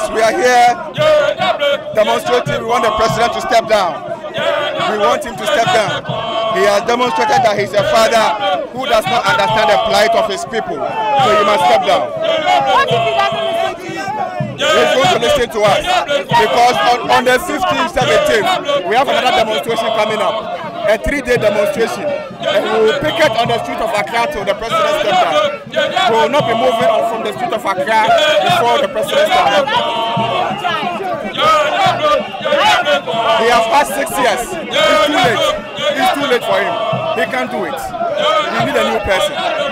we are here demonstrating. We want the president to step down. We want him to step down. He has demonstrated that he's a father who does not understand the plight of his people. So he must step down. What if he doesn't listen to you? He's going to listen to us. Because on the 15th, 17th, we have another demonstration coming up. A 3-day demonstration. And we will picket on the street of Accra till the president steps down. We will not be moving on from the street of Accra before the president steps down. He has passed 6 years. It's too late. It's too late for him. He can't do it. We need a new person.